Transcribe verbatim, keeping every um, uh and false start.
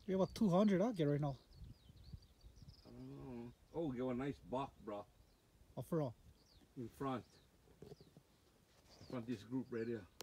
We have about two hundred out there right now. I don't know. Oh, we got a nice buck, bro. Oh, for real. In front. In front of this group right here.